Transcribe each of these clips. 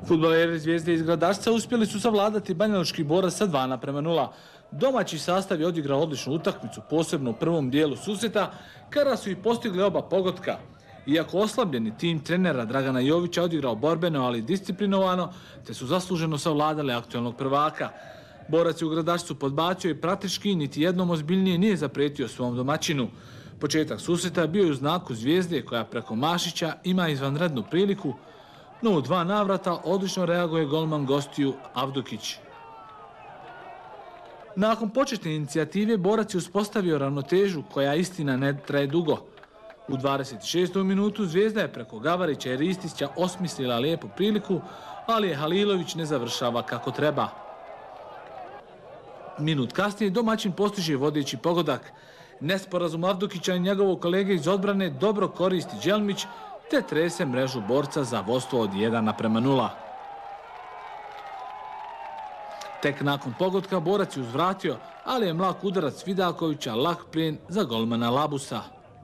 Fudbaleri Zvijezde iz Gradašca uspjeli su savladati banjalučki Borac sa 2:0. Domaći sastav je odigrao odličnu utakmicu, posebno u prvom dijelu susreta, kada su i postigli oba pogotka. Iako oslabljeni tim trenera Dragana Jovića odigrao borbeno, ali disciplinovano, te su zasluženo savladali aktualnog prvaka. Borac je u Gradašcu podbacio i praktički niti jednom ozbiljnije nije zapretio svom domaćinu. Početak susreta bio je u znaku Zvijezde, koja preko Mašića ima izvanrednu priliku, no u 2 navrata odlično reaguje golman gostiju Avdukić. Nakon početne inicijative Borac je uspostavio ravnotežu koja istina ne traje dugo. U 26. minutu Zvijezda je preko Gavarića i Ristića osmislila lijepu priliku, ali je Halilović ne završava kako treba. Minut kasnije domaćin postiže vodeći pogodak. Nesporazum Avdukića i njegovog kolege iz odbrane dobro koristi Đelmić, te trese mrežu Borca za vodstvo od 1:0. Tek nakon pogotka Borac je uzvratio, ali je mlak udarac Vidakovića lak plijen za golmana Labusa.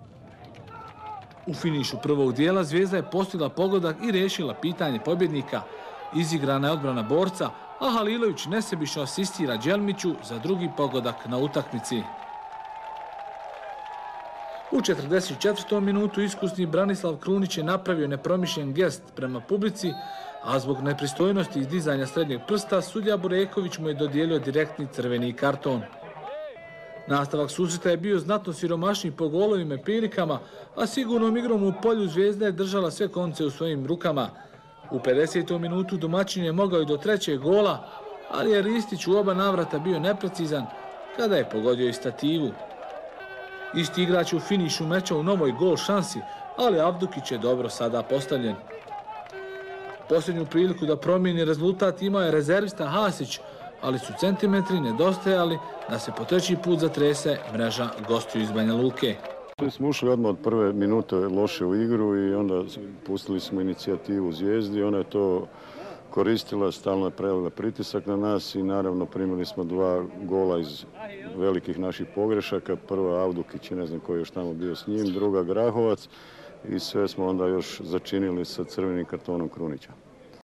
U finišu prvog dijela Zvijezda je postigla pogodak i riješila pitanje pobjednika. Izigrana je odbrana Borca, a Halilović nesebično asistira Đelmiću za drugi pogodak na utakmici. U 44. minutu iskusni Branislav Krunić je napravio nepromišljen gest prema publici, a zbog nepristojnosti izdizanja srednjeg prsta sudija Bureković mu je dodijelio direktni crveni karton. Nastavak susreta je bio znatno siromašniji po golovima i prilikama, a sigurnom igrom u polju Zvijezda je držala sve konce u svojim rukama. U 50. minutu domaćin je mogao i do 3. gola, ali je Ristić u oba navrata bio neprecizan kada je pogodio i stativu. Isti igrač u finišu meča u novoj gol šansi, ali Avdukić je dobro sada postavljen. Posljednju priliku da promijeni rezultat imao je rezervista Hasić, ali su centimetri nedostajali da se po 3. put zatrese mreža gostiju iz Banja Luke. Mi smo ušli odmah od prve minute loše u igru i onda pustili smo inicijativu Zvijezdi. Ona je to koristila, stalno je prelila pritisak na nas i naravno primili smo 2 gola iz velikih naših pogrešaka. Prva Avdukić, ne znam koji je još tamo bio s njim, druga Grahovac i sve smo onda još začinili sa crvenim kartonom Krunića.